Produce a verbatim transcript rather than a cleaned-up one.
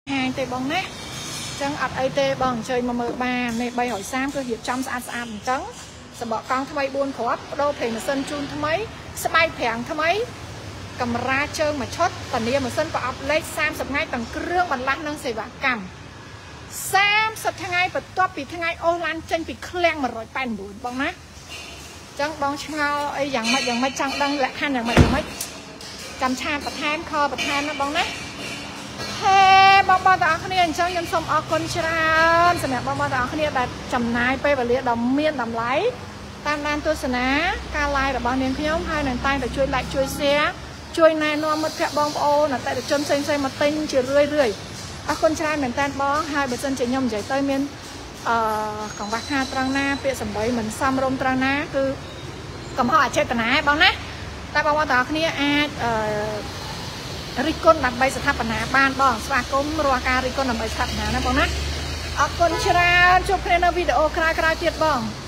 hai tê bông nè chẳng ập ấy tê bằng chơi mà mờ ba này bay hỏi sam cơ hiệp trong sạch sạch trắng sẽ bỏ con thay buôn khó đâu phải mà sân chun thay mấy sẽ bay phèn thay mấy cầm ra chơi mà chót tần nia mà sân có lấy sam sập ngay tầng rương bàn lăn nâng xì vả cầm sam sập thay ngay và toa bị thay ngay ô lan chân bị khen mà rồi bàn bùn bông nè chẳng bông chao ấy dạng mà dạng mà chẳng đang lại han dạng mà dạng mấy cầm cha bật than kho bật than nó bông nè hey បងបងតាគ្នាអញ្ចឹងខ្ញុំសូមអរគុណច្រើនសម្រាប់បងបងតាគ្នាដែលចំណាយពេលវេលាដ៏មានតម្លៃតាមដានទស្សនាការ live របស់នាងខ្ញុំហើយនឹងតែងតែជួយ like ជួយ share ជួយណែនាំមិត្តភក្តិបងប្អូនអតិថិជនផ្សេងៗមកទិញជារឿយៗអរគុណច្រើនមែនតើបងហើយបើសិនជាខ្ញុំនិយាយទៅមានអឺកង្វះខាតត្រង់ណាពាក្យសម្ដីមិនសមរម្យត្រង់ណាគឺកំហុសអចេតនាបងណាតែបងបងតាគ្នាអាចអឺរិះគន់ដើម្បីស្ថាបនាបានបងស្វាគមន៍រាល់ការរិះគន់ដើម្បីស្ថាបនាណាបងណាអរគុណច្រើនជួបគ្នានៅវីដេអូក្រោយៗទៀតបង